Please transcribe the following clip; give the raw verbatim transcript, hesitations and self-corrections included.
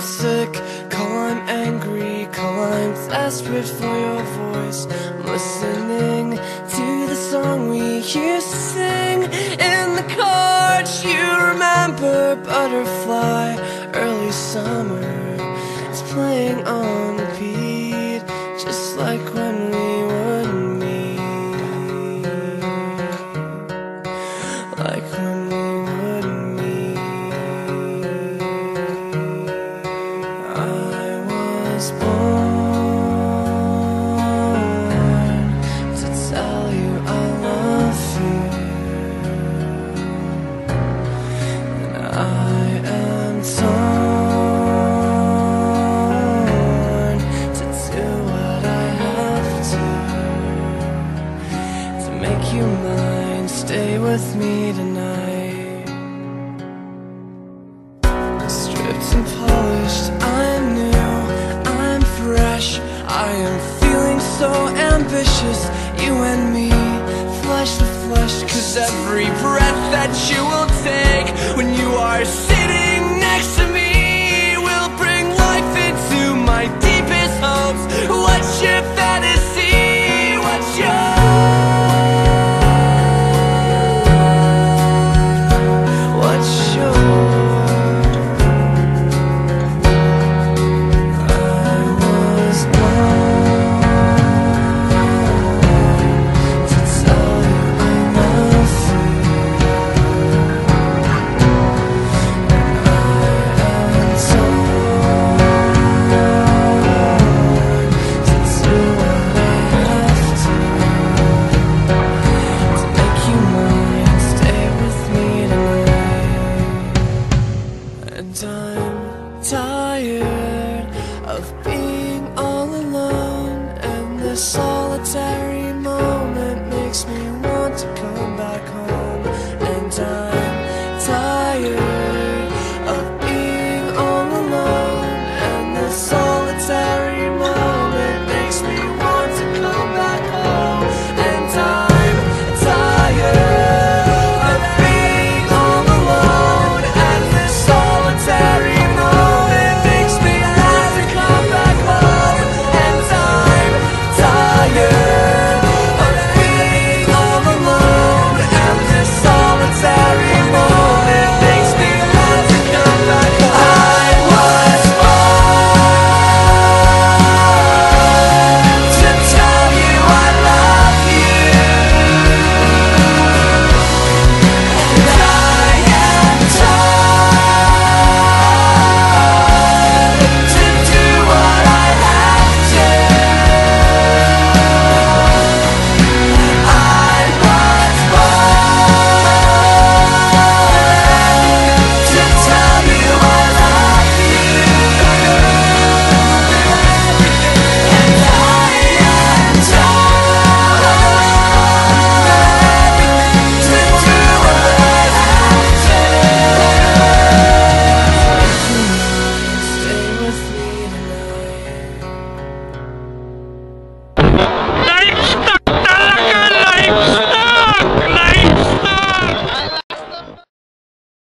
sick, call I'm angry, call I'm desperate for your voice. I'm listening to the song we used to sing in the car. Do you remember Butterfly? Early summer, it's playing on repeat, just like when we would meet, like when we would meet. I was born to tell you I love you, and I am torn to do what I have to to make you mine. Stay with me tonight. Stripped and polished, I'm new, I'm fresh, I am feeling so ambitious. You and me, flesh to flesh, 'cause every breath that you will take when you are sitting next to me will bring life into my deepest hopes. What's your fantasy? What's your What's your I was born to tell you I love you, and I am torn to do what I have to to make you mine. Stay with me tonight. And I'm tired of being all alone in this solitary